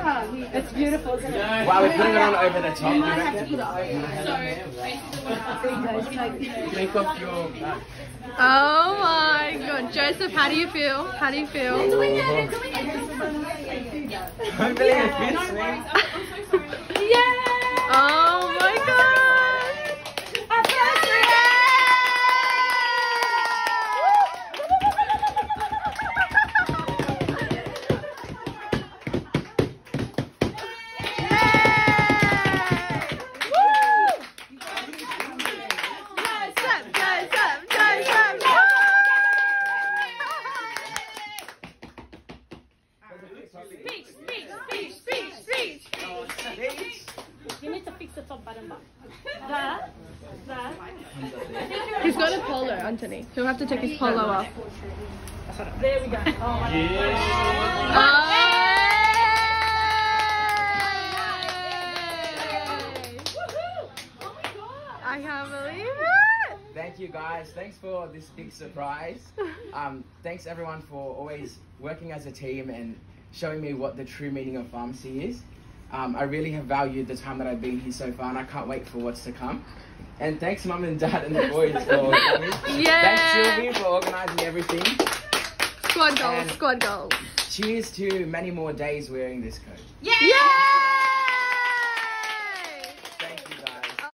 It's beautiful, isn't it? Wow, we're putting it on over the top. You might have to put it over. Take off your... Oh my god. Joseph, how do you feel? How do you feel? I'm feeling it fits me. Yeah! Oh my god! You need to fix the top button back. That. He's got a polo, Anthony. He'll have to take his polo off. There we go. Oh my god. I can't believe it! Thank you guys. Thanks for this big surprise. Thanks everyone for always working as a team and showing me what the true meaning of pharmacy is. I really have valued the time that I've been here so far, and I can't wait for what's to come. And thanks Mum and Dad and the boys for coming. Yeah. Thanks Sylvie for organising everything. Squad goals, And squad goals. Cheers to many more days wearing this coat. Yeah!